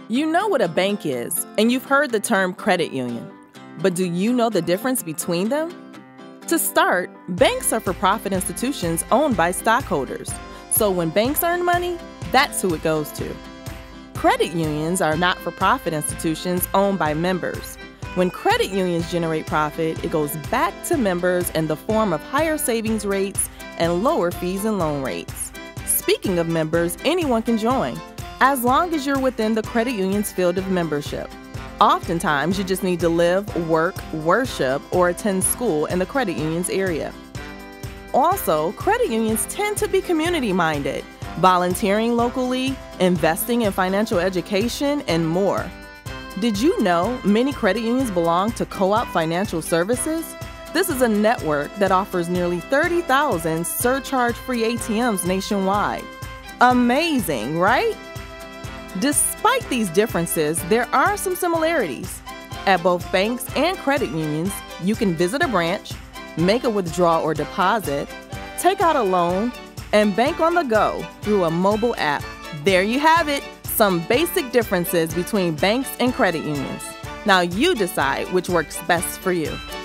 You know what a bank is, and you've heard the term credit union. But do you know the difference between them? To start, banks are for-profit institutions owned by stockholders. So when banks earn money, that's who it goes to. Credit unions are not-for-profit institutions owned by members. When credit unions generate profit, it goes back to members in the form of higher savings rates and lower fees and loan rates. Speaking of members, anyone can join, as long as you're within the credit union's field of membership. Oftentimes, you just need to live, work, worship, or attend school in the credit union's area. Also, credit unions tend to be community-minded, volunteering locally, investing in financial education, and more. Did you know many credit unions belong to Co-op Financial Services? This is a network that offers nearly 30,000 surcharge-free ATMs nationwide. Amazing, right? Despite these differences, there are some similarities. At both banks and credit unions, you can visit a branch, make a withdrawal or deposit, take out a loan, and bank on the go through a mobile app. There you have it, some basic differences between banks and credit unions. Now you decide which works best for you.